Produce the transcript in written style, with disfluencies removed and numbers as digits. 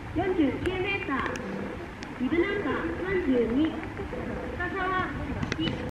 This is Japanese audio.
49m、ビブナンバー32、深沢